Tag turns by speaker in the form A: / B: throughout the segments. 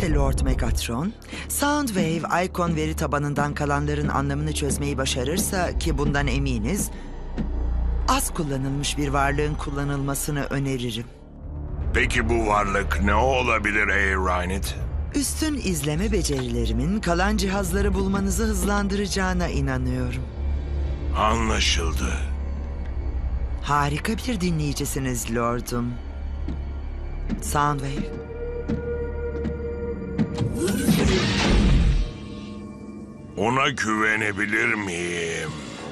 A: Öyleyse Lord Megatron, Soundwave, Icon veri tabanından kalanların anlamını çözmeyi başarırsa, ki bundan eminiz, az kullanılmış bir varlığın kullanılmasını öneririm.
B: Peki bu varlık ne olabilir Rhinid?
A: Üstün izleme becerilerimin kalan cihazları bulmanızı hızlandıracağına inanıyorum.
B: Anlaşıldı.
A: Harika bir dinleyicisiniz Lord'um. Soundwave.
B: Ona güvenebilir miyim?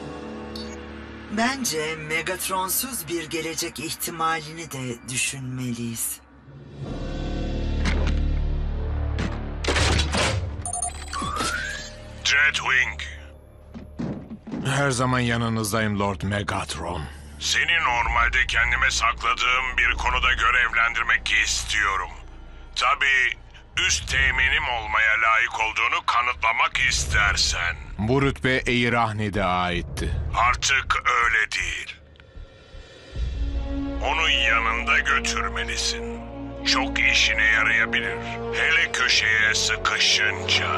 A: Bence Megatronsuz bir gelecek ihtimalini de düşünmeliyiz.
B: Dreadwing,
C: Her zaman yanınızdayım Lord Megatron.
B: seni normalde kendime sakladığım bir konuda görevlendirmek istiyorum. Tabii üst teğmenim olmaya layık olduğunu kanıtlamak istersen.
C: Bu rütbe Eirahni'de aitti.
B: Artık öyle değil. Onu yanında götürmelisin. Çok işine yarayabilir. Hele köşeye sıkışınca.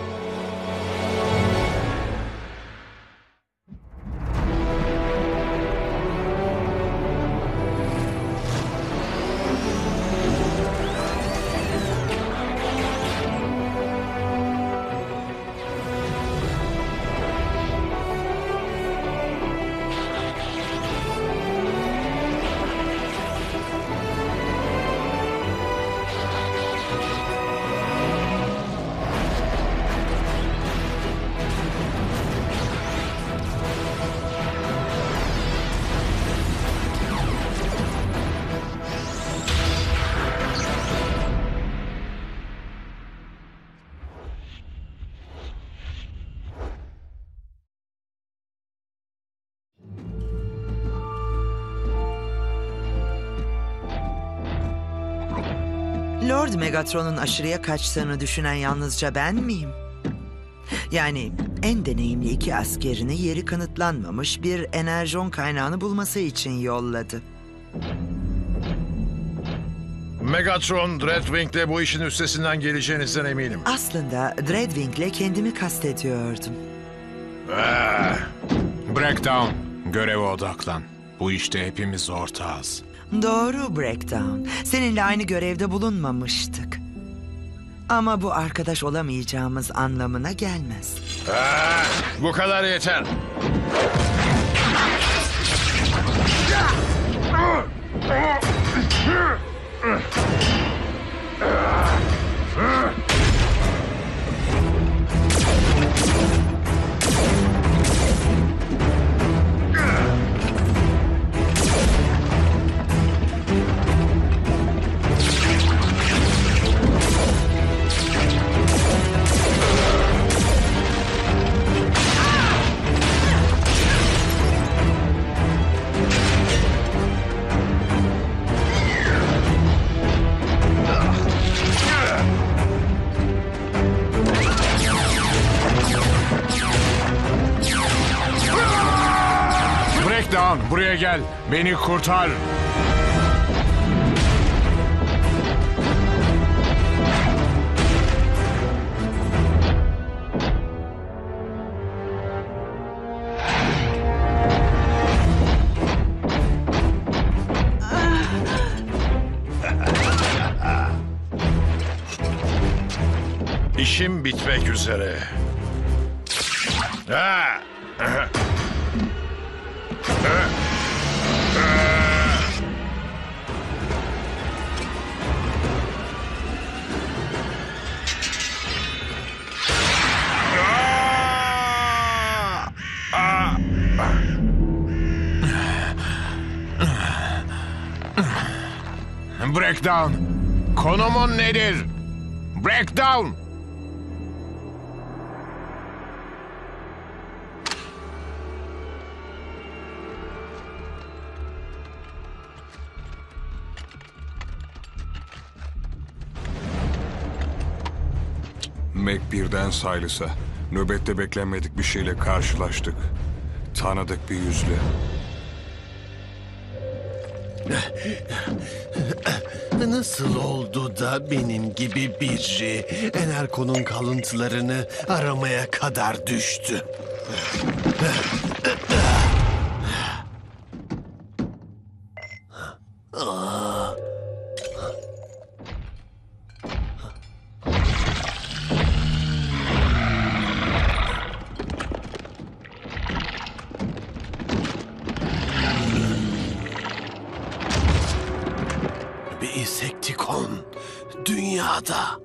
A: Lord Megatron'un aşırıya kaçtığını düşünen yalnızca ben miyim? Yani en deneyimli iki askerini yeri kanıtlanmamış bir enerjon kaynağını bulması için yolladı.
D: Megatron, Dreadwing'le bu işin üstesinden geleceğinizden eminim.
A: Aslında Dreadwing'le kendimi kastediyordum.
C: Breakdown, göreve odaklan. Bu işte hepimiz ortağız.
A: Doğru Breakdown. Seninle aynı görevde bulunmamıştık. Ama bu arkadaş olamayacağımız anlamına gelmez.
D: Bu kadar yeter.
C: Breakdown, buraya gel. Beni kurtar.
D: İşim bitmek üzere.
C: Breakdown, konumun nedir? Breakdown!
E: Mac birden Silas'a. Nöbette beklenmedik bir şeyle karşılaştık. Tanıdık bir yüzle.
F: Nasıl oldu da benim gibi biri Enerkon'un kalıntılarını aramaya kadar düştü? Bir insektikon dünyada.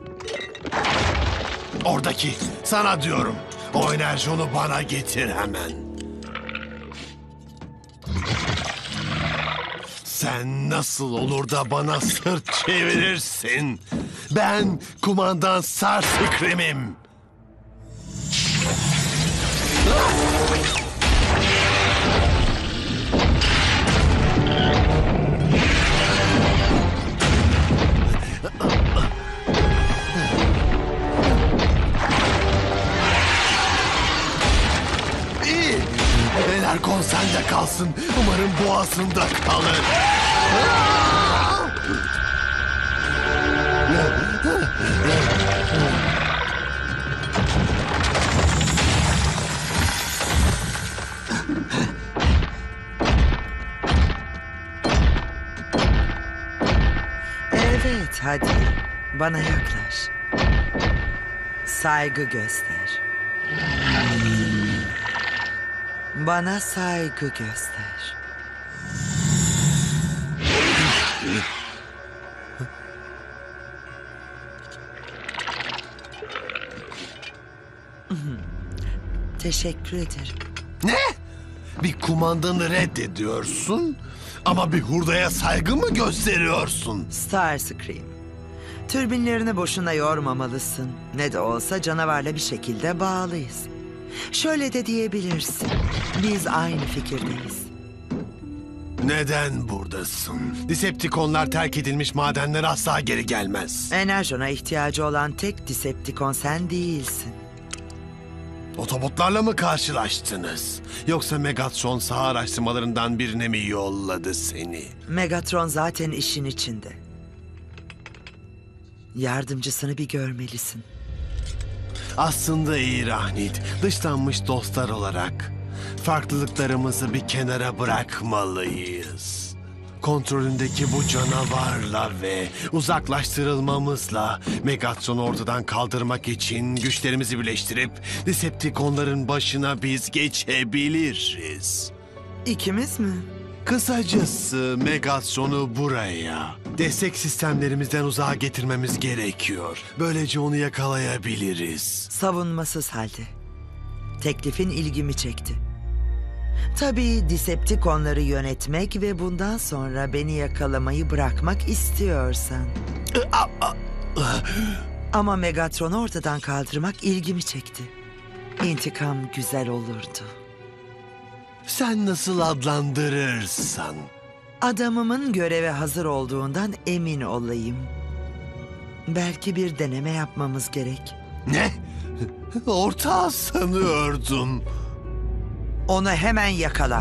F: Oradaki, sana diyorum. O enerjonu bana getir hemen. Sen nasıl olur da bana sırt çevirirsin? Ben kumandan Starscream'im. İyi. Enerkon sende kalsın. Umarım boğazında kalır.
A: Evet, hadi. Bana yaklaş. Saygı göster. Bana saygı göster. Teşekkür ederim.
F: Ne? Bir kumandanı reddediyorsun ama bir hurdaya saygı mı gösteriyorsun?
A: Starscream. Türbinlerini boşuna yormamalısın. Ne de olsa canavarla bir şekilde bağlıyız. Şöyle de diyebilirsin. Biz aynı fikirdeyiz.
F: Neden buradasın? Decepticonlar terk edilmiş madenler asla geri gelmez.
A: Enerjona ihtiyacı olan tek Decepticon sen değilsin.
F: Otobotlarla mı karşılaştınız? Yoksa Megatron saha araştırmalarından birine mi yolladı seni?
A: Megatron zaten işin içinde. Yardımcısını bir görmelisin.
F: Aslında İrahnit, dışlanmış dostlar olarak farklılıklarımızı bir kenara bırakmalıyız. Kontrolündeki bu canavarla ve uzaklaştırılmamızla Megatron'u ortadan kaldırmak için güçlerimizi birleştirip Decepticonların başına biz geçebiliriz.
A: İkimiz mi?
F: Kısacası Megatron'u buraya, destek sistemlerimizden uzağa getirmemiz gerekiyor. Böylece onu yakalayabiliriz.
A: Savunmasız halde. Teklifin ilgimi çekti. Tabii Decepticonları yönetmek ve bundan sonra beni yakalamayı bırakmak istiyorsan. Ama Megatron'u ortadan kaldırmak ilgimi çekti. İntikam güzel olurdu.
F: Sen nasıl adlandırırsan.
A: Adamımın göreve hazır olduğundan emin olayım. Belki bir deneme yapmamız gerek.
F: Ne? Ortağı sanıyordum.
A: Onu hemen yakala.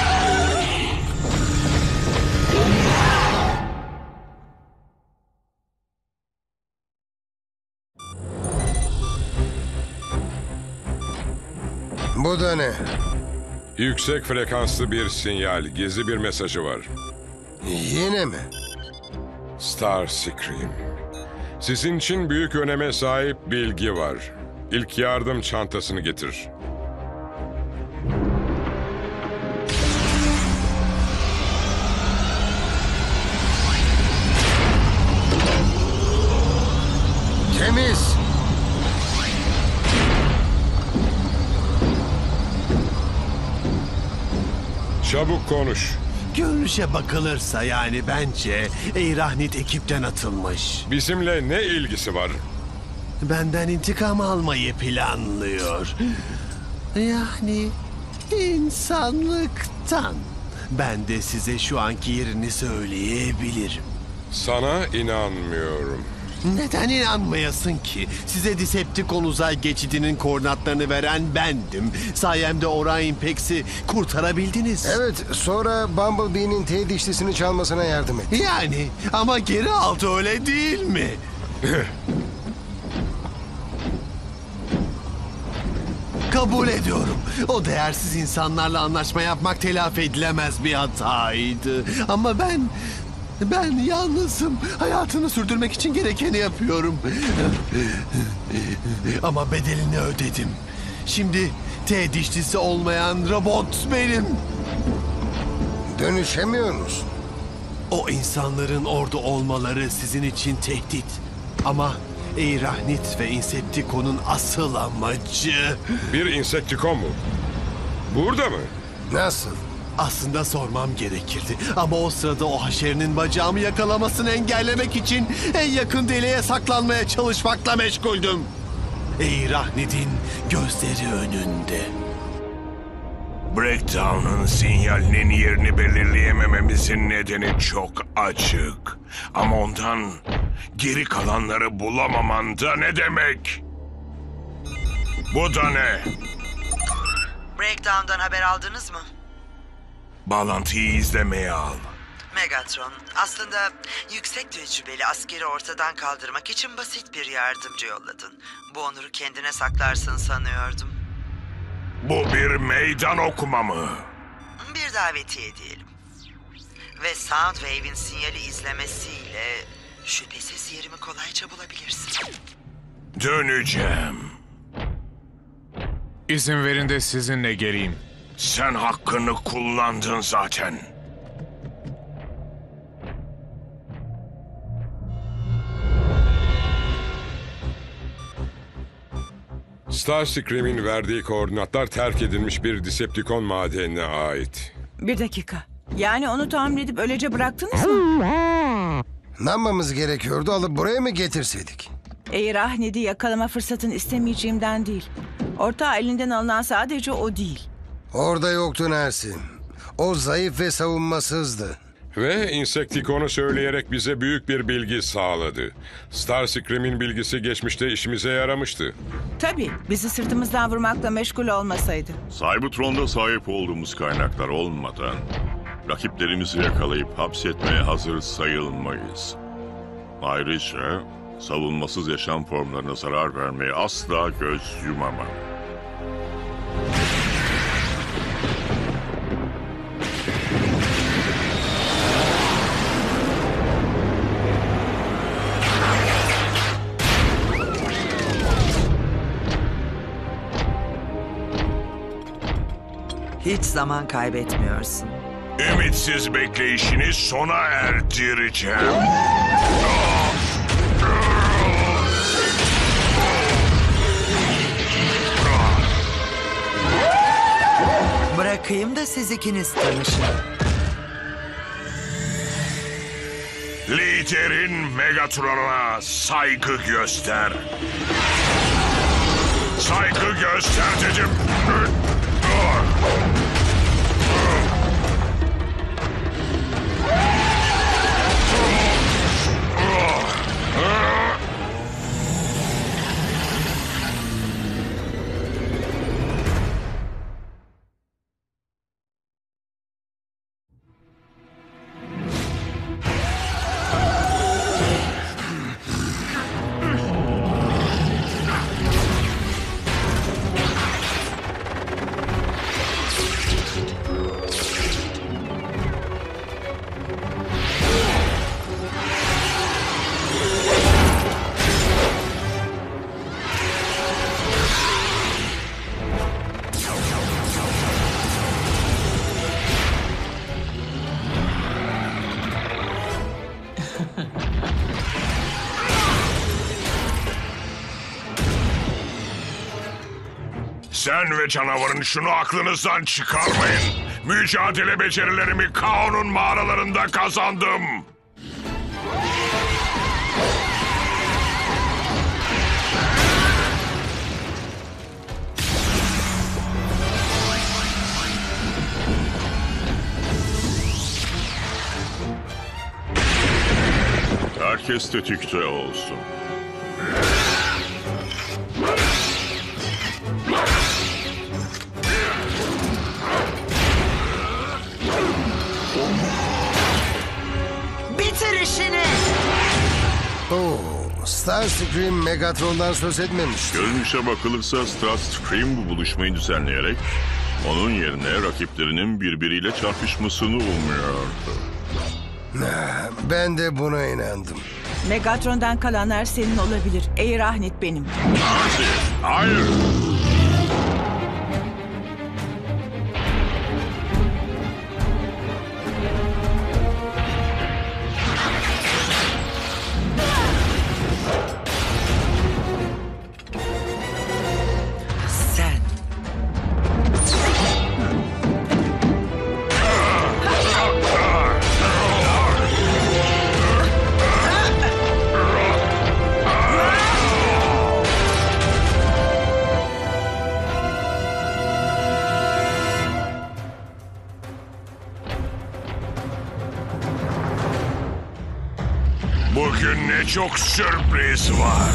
G: Bu da ne?
B: Yüksek frekanslı bir sinyal, gizli bir mesajı var.
G: Yine mi?
B: Starscream. Sizin için büyük öneme sahip bilgi var. İlk yardım çantasını getir.
G: Temiz.
B: Çabuk konuş.
F: Görünüşe bakılırsa yani bence İrahnit ekipten atılmış.
B: Bizimle ne ilgisi var?
F: Benden intikam almayı planlıyor. Yani insanlıktan. Ben de size şu anki yerini söyleyebilirim.
B: Sana inanmıyorum.
F: Neden inanmayasın ki? Size Decepticon uzay geçidinin koordinatlarını veren bendim. Sayemde Orion Pax'i kurtarabildiniz.
G: Evet, sonra Bumblebee'nin T dişlisini çalmasına yardım et.
F: Yani ama geri aldı, öyle değil mi? Kabul ediyorum. O değersiz insanlarla anlaşma yapmak telafi edilemez bir hataydı. Ama ben yalnızım. Hayatını sürdürmek için gerekeni yapıyorum. Ama bedelini ödedim. Şimdi T dişlisi olmayan robot benim.
G: Dönüşemiyor musun?
F: O insanların orada olmaları sizin için tehdit. Ama Eirahnit ve Insepticon'un asıl amacı...
B: Bir insektikon mu? Burada mı?
G: Nasıl?
F: Aslında sormam gerekirdi. Ama o sırada o haşerinin bacağımı yakalamasını engellemek için en yakın deliğe saklanmaya çalışmakla meşguldüm. Eirahnit'in gözleri önünde.
H: Breakdown'un sinyalinin yerini belirleyemememizin nedeni çok açık. Ama ondan geri kalanları bulamaman da ne demek? Bu da ne?
A: Breakdown'dan haber aldınız mı?
H: Bağlantıyı izlemeye al.
A: Megatron, aslında yüksek tecrübeli askeri ortadan kaldırmak için basit bir yardımcı yolladın. Bu onuru kendine saklarsın sanıyordum.
H: Bu bir meydan okuma mı?
A: Bir davetiye diyelim. Ve Soundwave'in sinyali izlemesiyle şüphesiz yerimi kolayca bulabilirsin.
H: Döneceğim.
C: İzin verin de sizinle geleyim.
H: Sen hakkını kullandın zaten.
B: Starscream'in verdiği koordinatlar terk edilmiş bir Decepticon madenine ait.
I: Bir dakika. Yani onu tamir edip öylece bıraktınız mı?
G: Ne yapmamız gerekiyordu, alıp buraya mı getirseydik?
I: Eirahnit'i yakalama fırsatını istemeyeceğimden değil. Ortağı elinden alınan sadece o değil.
G: Orada yoktu Ersin. O zayıf ve savunmasızdı.
B: Ve Insecticon'u söyleyerek bize büyük bir bilgi sağladı. Starscream'in bilgisi geçmişte işimize yaramıştı.
I: Tabii, bizi sırtımızdan vurmakla meşgul olmasaydı.
J: Cybertron'da sahip olduğumuz kaynaklar olmadan rakiplerimizi yakalayıp hapsetmeye hazır sayılmayız. Ayrıca savunmasız yaşam formlarına zarar vermeye asla göz yumamam.
A: Hiç zaman kaybetmiyorsun.
H: Ümitsiz bekleyişini sona erdireceğim.
A: Bırakayım da siz ikiniz tanışın.
H: Liderin Megatron'a saygı göster. Saygı göster dedim. Sen ve canavarın şunu aklınızdan çıkarmayın. Mücadele becerilerimi Kaon'un mağaralarında kazandım.
J: herkes tetikte olsun.
A: Bitir işini.
G: Starscream Megatron'dan söz etmemiş.
J: Görünüşe bakılırsa Starscream bu buluşmayı düzenleyerek onun yerine rakiplerinin birbiriyle çarpışmasını umuyordu.
G: Ben de buna inandım.
I: Megatron'dan kalanlar senin olabilir. Eirahnit benim.
J: Hayır.
A: Sen.
H: Bugün ne çok sürpriz var.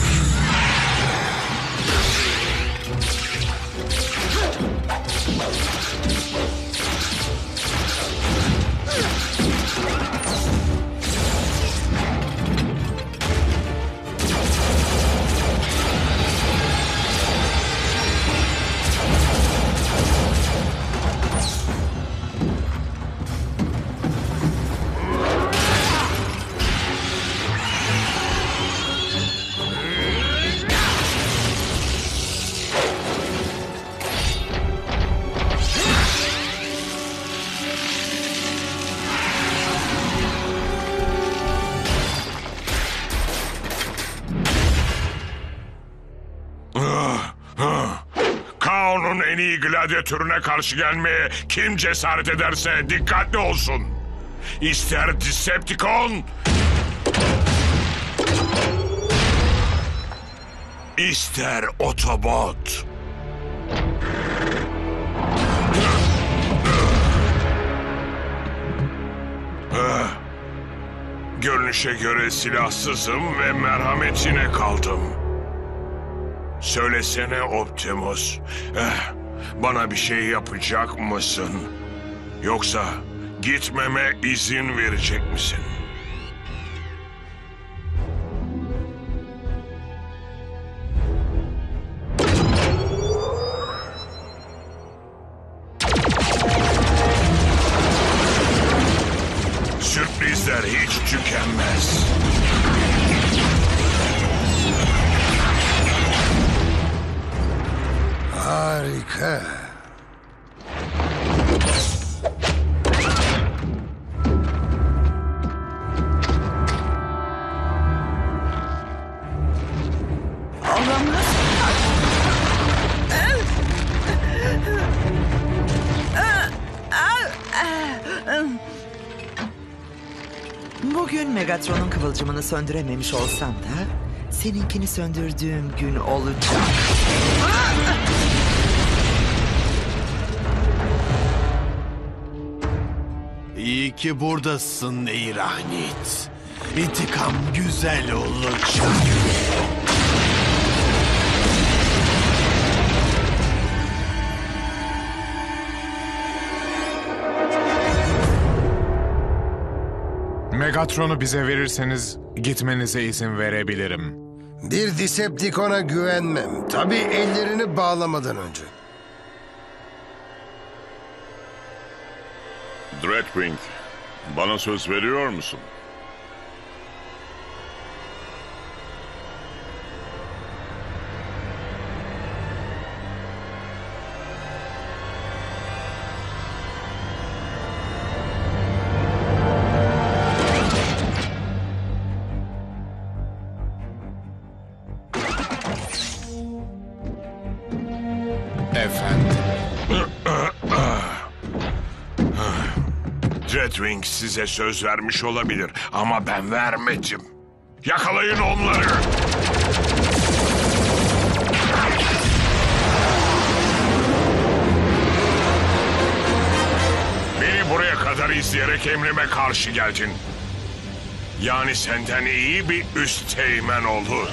H: Kaon'un en iyi gladyatörüne karşı gelmeye kim cesaret ederse dikkatli olsun. İster Decepticon, ister Autobot. Görünüşe göre silahsızım ve merhametine kaldım. Söylesene Optimus, bana bir şey yapacak mısın? Yoksa gitmeme izin verecek misin? Sürprizler hiç tükenmez.
G: Harika.
I: Olamaz.
A: Bugün Megatron'un kıvılcımını söndürememiş olsam da seninkini söndürdüğüm gün olacak.
F: İyi ki buradasın Eirahnit. İntikam güzel olacak.
C: Megatron'u bize verirseniz gitmenize izin verebilirim.
G: Bir Decepticon'a güvenmem. Tabii ellerini bağlamadan önce.
J: Dreadwing, bana söz veriyor musun?
C: Efendim.
H: Dreadwing size söz vermiş olabilir ama ben vermedim. Yakalayın onları. Beni buraya kadar izleyerek emrime karşı geldin. Yani senden iyi bir üst teğmen olur.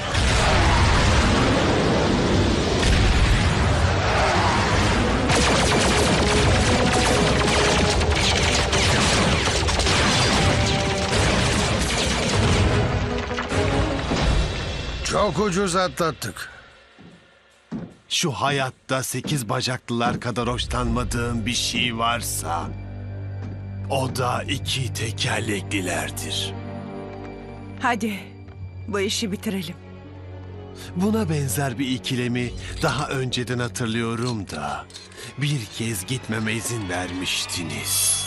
G: Çok ucuz atlattık.
F: Şu hayatta 8 bacaklılar kadar hoşlanmadığım bir şey varsa... o da 2 tekerleklilerdir.
I: Hadi bu işi bitirelim.
F: Buna benzer bir ikilemi daha önceden hatırlıyorum da... bir kez gitmeme izin vermiştiniz.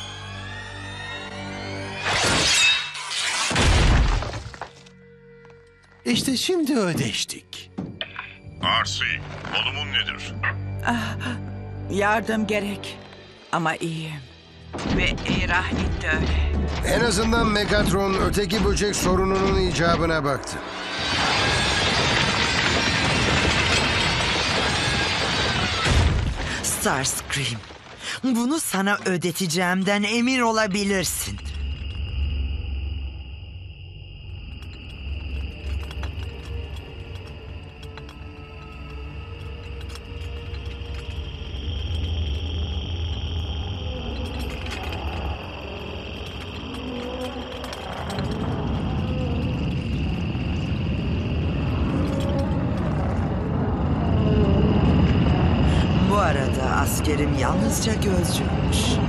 F: İşte şimdi ödeştik.
J: Arsi, konumun nedir?
I: Yardım gerek. Ama iyiyim. Ve Eirahnit de öyle.
G: En azından Megatron öteki böcek sorununun icabına baktı.
A: Starscream, bunu sana ödeteceğimden emin olabilirsin. Bu arada askerim yalnızca gözcüymüş.